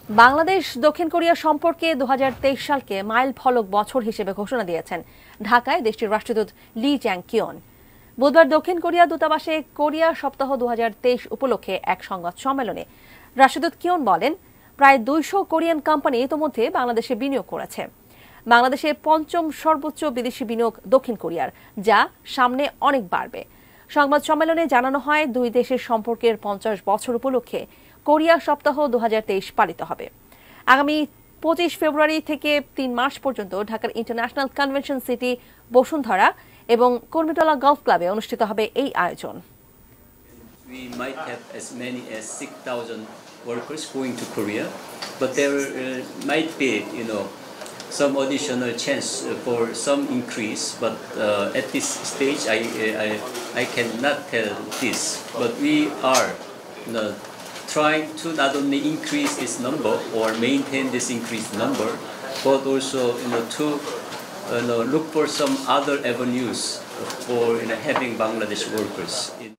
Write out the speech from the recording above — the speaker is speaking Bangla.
বাংলাদেশ দক্ষিণ কোরিয়া সম্পর্কে 2023 সালকে মাইল ফলক বছর হিসেবে ঘোষণা দিয়েছেন ঢাকায় দেশটির রাষ্ট্রদূত লি চ্যাং কিয়ন। বুধবার দক্ষিণ কোরিয়া দূতাবাসে কোরিয়া সপ্তাহ 2023 উপলক্ষে এক সংবাদ সম্মেলনে রাষ্ট্রদূত কিয়ন বলেন, প্রায় 200 কোরিয়ান কোম্পানি ইতোমধ্যে বাংলাদেশে বিনিয়োগ করেছে। বাংলাদেশে পঞ্চম সর্বোচ্চ বিদেশি বিনিয়োগ দক্ষিণ কোরিয়ার, যা সামনে অনেক বাড়বে। সংবাদ সম্মেলনে জানানো হয়, দুই দেশের সম্পর্কের 50 বছর উপলক্ষে কোরিয়া সপ্তাহ 2023 পালিত হবে। আগামী 25 ফেব্রুয়ারি থেকে 3 মার্চ পর্যন্ত ঢাকার ইন্টারন্যাশনাল কনভেনশন সিটি বসুন্ধরা এবং কর্মীটলা গলফ ক্লাবে অনুষ্ঠিত হবে এই আয়োজন। We might have as many as 6,000 workers going to Korea, but there might be, some additional chance for some increase. But at this stage, I cannot tell this. But we are trying to not only increase this number or maintain this increased number, but also to look for some other avenues for having Bangladesh workers.